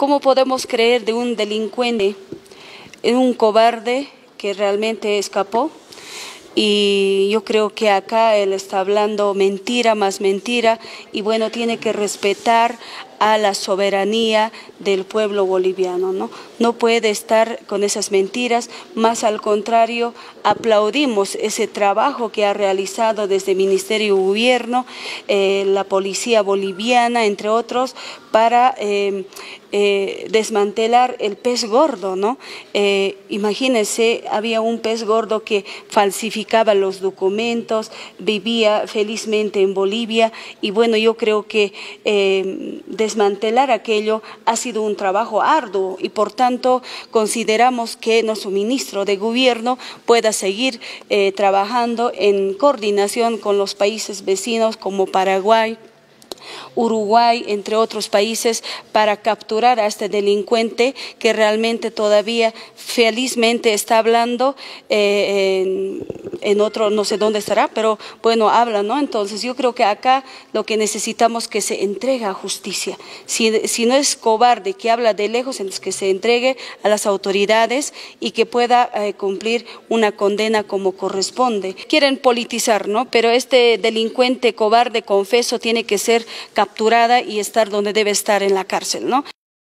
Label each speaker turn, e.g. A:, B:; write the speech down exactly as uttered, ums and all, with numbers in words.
A: ¿Cómo podemos creer de un delincuente, en un cobarde que realmente escapó? Y yo creo que acá él está hablando mentira más mentira y bueno, tiene que respetar a la soberanía del pueblo boliviano, ¿no? No puede estar con esas mentiras, más al contrario, aplaudimos ese trabajo que ha realizado desde el Ministerio de Gobierno, eh, la Policía Boliviana, entre otros, para eh, eh, desmantelar el pez gordo, ¿no? Eh, imagínense, había un pez gordo que falsificaba los documentos, vivía felizmente en Bolivia y bueno, yo creo que eh, desmantelar aquello ha sido un trabajo arduo y por tanto consideramos que nuestro ministro de Gobierno pueda seguir eh, trabajando en coordinación con los países vecinos como Paraguay, Uruguay, entre otros países, para capturar a este delincuente que realmente todavía felizmente está hablando eh, en, en otro, no sé dónde estará, pero bueno, habla, ¿no? Entonces yo creo que acá lo que necesitamos es que se entregue a justicia. Si, si no es cobarde que habla de lejos, entonces que se entregue a las autoridades y que pueda eh, cumplir una condena como corresponde. Quieren politizar, ¿no? Pero este delincuente cobarde, confeso, tiene que ser capturada y estar donde debe estar, en la cárcel, ¿no?